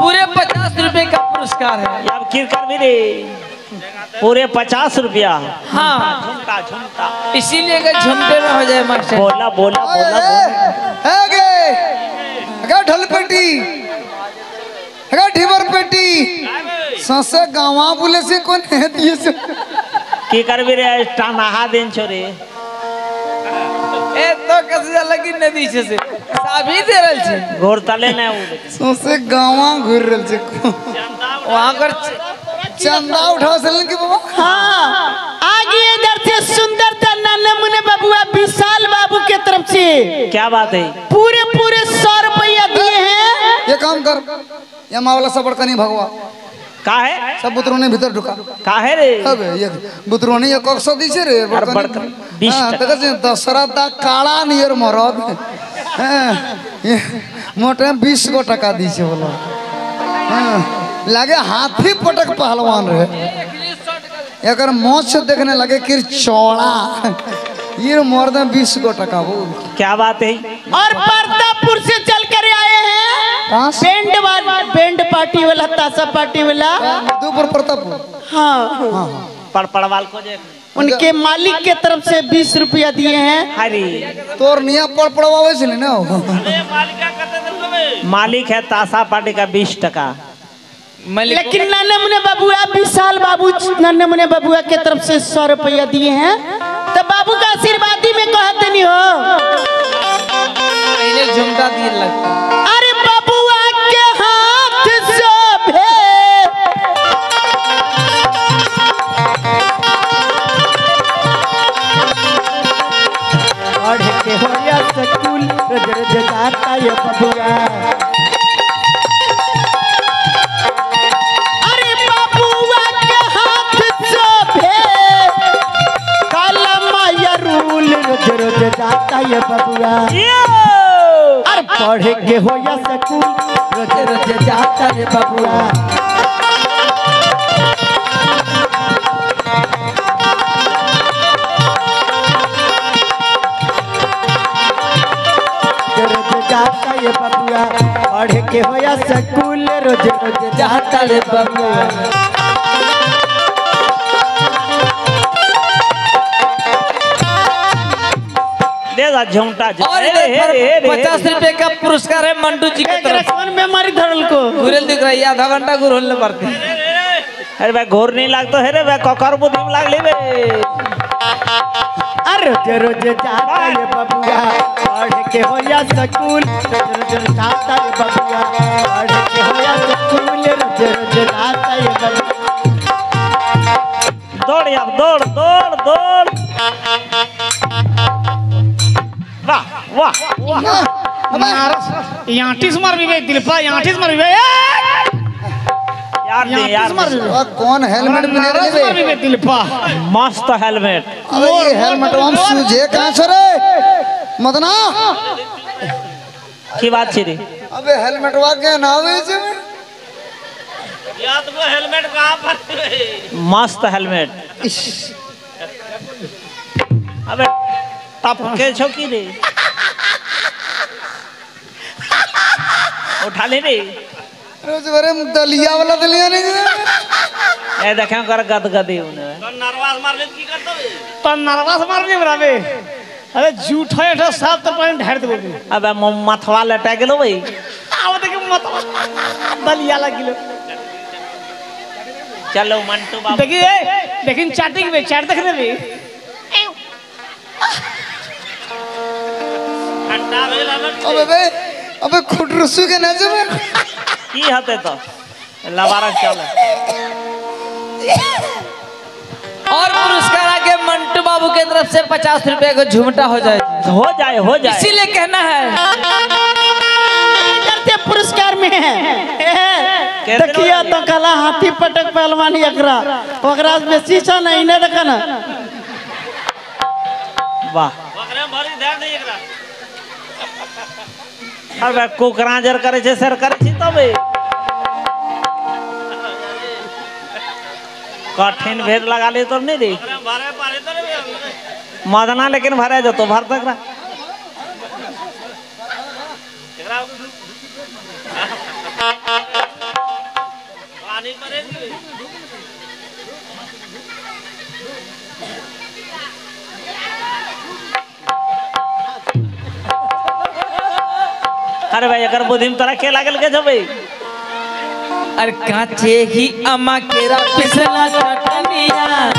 पूरे 50 रुपए का पुरस्कार है। अब किरकर भी रे पूरे 50 रुपया। हाँ झुमका झुमका इसीलिए कि झुमके में हो जाए मास्टर। बोला बोला बोला ढोल पेटी ढिबर पेटी ससे गाँव बोले से कौन है दिए से की कर भी रे टाना दिन छोरे ए तो कैसे लगी नदी से साभी दे रहल छे घोर तले न ससे गाँव घूर रहल छे वहां कर चंदा उठा सलन के बाबा। हाँ आगे इधर से सुंदरता नन्हे बबुआ विशाल बाबू के तरफ से क्या बात है पूरे 100 रुपया दिए हैं। ये काम कर ये मावला सब बड़का नहीं भगवा का है सब बुतरों ने भीतर ढुका का है रे अबे ये बुतरों ने ये कक्ष दीछे रे अरे बड़का 20 हां तक से दशरथ काला नियर मरद ये मोटे 20 को टका दीछे बोलो हां लगे हाथी पटक पहलवान रहे अगर मौत से देखने लगे कि चौड़ा ये मर्द 20 को टका वो क्या बात है। और परतापुर से चल कर आए हैं बैंड पार्टी वाला ताशा पार्टी वाला मधुपुर प्रतापपुर। हाँ पड़वाल को देख उनके मालिक के तरफ से 20 रुपया दिए हैं। हरी तोर निया पड़वावे से ना मालिक है ताशा पार्टी का 20 टका लेकिन नन्हे मुन्ने बबुआ विशाल बाबू नन्हे मुन्ने बबुआ के तरफ से 100 रुपया दिए हैं। तो बाबू का आशीर्वादी में कहते नहीं हो पहले झुमका दिए लगता। अरे बबुआ के हाथ शोभे पढ़ के होया स्कूल रोज जाता ये बबुआ। रोज जाता ये बबुआ और पढ़े के हो या स्कूल रोज जाता ये बबुआ। रोज जाता ये बबुआ पढ़े के हो या स्कूल रोज जाता ये बबुआ। झुमटा और 50 रुपए का पुरस्कार है मंटू जी की तरफ में मारी धरल को घुरल दिख रहा है आधा घंटा घुरल पड़ते। अरे भाई घोर नहीं लगता है रे भाई ककर बुद्धि में लाग ले अरे रोज जाता ये बबुआ पढ़ के हो या स्कूल रोज जाता ये बबुआ पढ़ के हो या स्कूल रोज जाता ये बबुआ। दौड़ यार दौड़ दौड़ दौड़ वाह वाह वाह यांटीस मार भी दिलपा यांटीस मार भी यार कौन हेलमेट पहने रे दिलपा मस्त हेलमेट। अबे ये हेलमेट हम सूझे कहां से रे मदना की बात छी रे अबे हेलमेट वा के नावे से याद को हेलमेट कहां पर मस्त हेलमेट। अबे टप के छोकी रे उठा ले रे रोज बरे दलिया वाला दलिया नहीं ए देखे कर गदगदी उने तो नर्वस मार ले की करतो तो नर्वस मार ले बराबे अरे झूठ है तो साफ तो पानी ढार देबे। अबे मथवा लटा गेलो भाई आओ देख मथवा दलिया लगिलो चलो मंटू बाबू देखिए लेकिन चाटिंग में चाट देख लेबे अबे खुटरुसु के नजर में की हते तो लबारा चल और पुरस्कार आगे मंटू बाबू के तरफ से 50 रुपए का झुमटा हो जाए इसीलिए कहना है करते पुरस्कार में देखिए तो कला हाथी पटक पहलवानी एकरा ओकरा में शीशा नहीं ने देखा ना वाह अबे कुकराजर करे छे सर करे छी तबे कठिन भेद लगा ले तो नहीं रे मदना लेकिन भरे जतो भर तक अरे भाई अगर बुद्धि में तोरा के लागल के जबे अरे काचे ही अम्मा केरा पिसला चटनिया